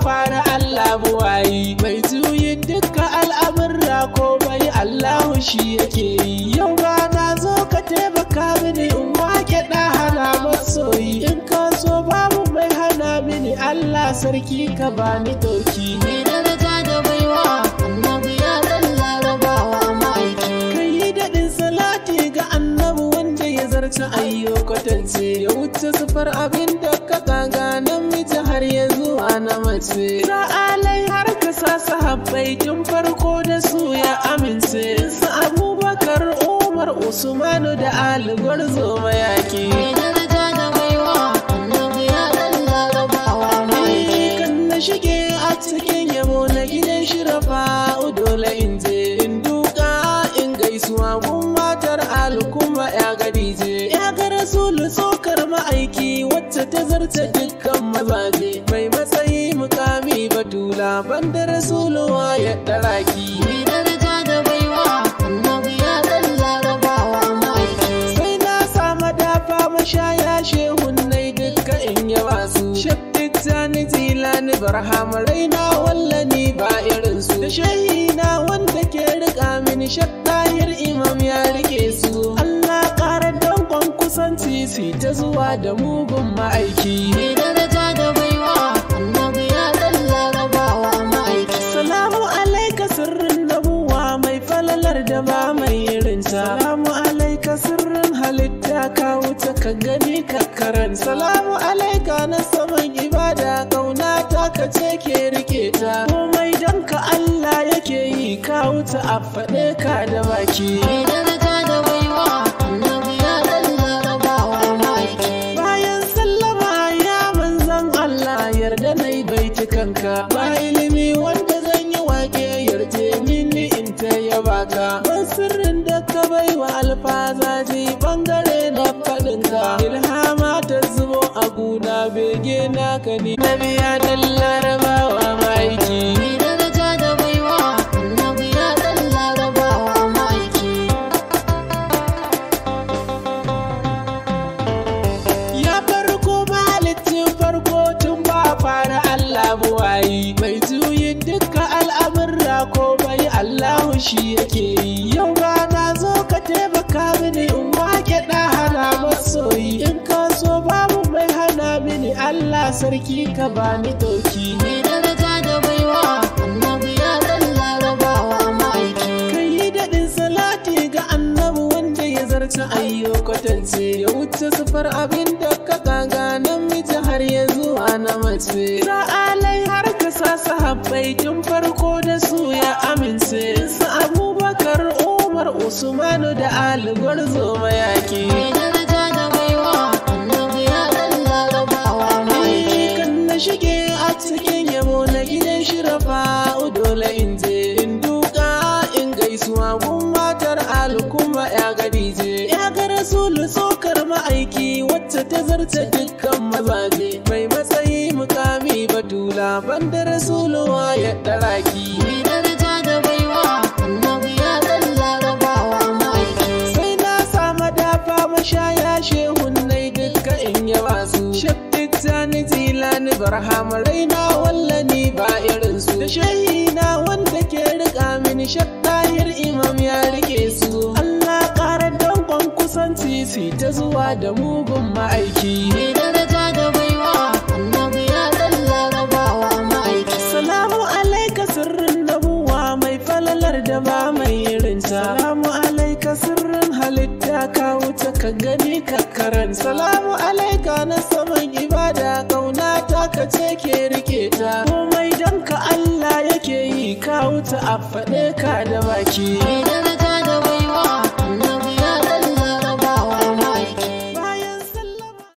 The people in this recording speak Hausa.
fara Allah buwayi mai juyin dukkan al'amurra ko bai Allahu shi yake yi. Yau ba na zo ka taimaka mini in wake ɗa hana masoyi, in ka so babu mai hana mini Allah sarki ka bani ɗauki. Mai daraja da baiwa annabi ya dan larabawa ma'aiki. Kai daɗin salati ga annabi wanda ya zarta ayyukatance, ya wuce sufar abin da ka kaga namiji har ya zuwa na mace. Sa'alai har ka sa sahabbai tun farko da su ya amince, su Abubakar, Umar, Usmanu da Ali Gwarzo mayaki. Mai daraja da baiwa annabi ya dan larabawa ma'aiki. Kan na shige a cikin yabo na gidan shirafa dole in je in duka in gaisuwa gun matar Ali kuma ya gadije. Ya ga Rasulu tsokar ma'aiki wacce ta zarce dukkan mazaje, mai matsayi mukami batula banda Rasuluwa ya ɗaraki. Mai daraja da baiwa annabi ya dan larabawa ma'aiki. Sai na sama dafa mashaya shehun nai dukka in yaba su. Shaddid Jani Jilani Barhama raina wallani ba irinsu, da shahina wanda ke riƙa mini shaddahir imam ya rike su. Allah ƙara dankon kusanci si ta zuwa da mugun ma'aiki. Mai daraja da baiwa annabi ya dan larabawa ma'aiki. Salamu alaika sirrin nabuwa mai falalar da ba mai irinta. Salamu alaika sirrin halitta ka wuce ka gani ka karan. Salamu alaika na saman ibada kauna ta ka ce ke rike ta. Komai dan ka Allah yake yi ka wuce a faɗe ka da baki. Mai daraja da baiwa annabi ya dan larabawa ma'aiki. Bayan sallama ya manzan Allah yarda nai baitukanka. Ba ilimi wanda zan yi wake yarje mini in ta yaba ka. Ban sirrin da ka baiwa alfazaji bangare na faɗinka. Ilhama ta zubo a guna bege naka ne. Nabiya dan larabawa ma'aiki. Mai daraja da baiwa annabi ya dan larabawa ma'aiki. Ya farko mahalicin farko tun ba fara Allah buwayi, mai juyin dukkan al'amurra ko bai Allahu shi yake yi. Yau ba na zo ka taimaka mini in wake ɗa hana masoyi, in ka so babu mai hana mini Allah sarki ka bani ɗauki. Mai daraja da baiwa annabi ya dan larabawa ma'aiki. Kai daɗin salati ga annabi wanda ya zarta ayyukatance, ya wuce sufar abin da ka kaga namiji har ya zuwa na mace. Sa'alai har ka sa sahabbai tun farko da su ya amince, su Abubakar, Umar, Usmanu da Ali Gwarzo mayaki. Mai daraja da baiwa annabi ya dan larabawa ma'aiki. Kan na shige a cikin yabo na gidan shirafa dole in je in duka in gaisuwa gun matar Ali kuma ya gadije. Ya ga Rasulu tsokar ma'aiki wacce ta zarce dukkan mazaje, mai matsayi mukami batula banda Rasuluwa ya ɗaraki. Mai daraja da baiwa annabi ya dan larabawa ma'aiki. Sai na sama dafa mashaya shehun nai dukka in yaba su. Shaddid Jani Jilani Barhama raina wallani ba irinsu, da shahina wanda ke riƙa mini shaddahir imam ya rike su. Allah ƙara dankon kusanci si ta zuwa da mugun ma'aiki. Mai daraja da baiwa annabi ya dan larabawa ma'aiki. Salamu alaika sirrin nabuwa mai falalar da ba mai irinta. Salamu alaika sirrin halitta ka wuce ka gani ka karan. Salamu alaika na saman ibada kauna ta ka ce ke rike ta. Komai dan ka Allah yake yi ka wuce a faɗe ka da baki. Mai daraja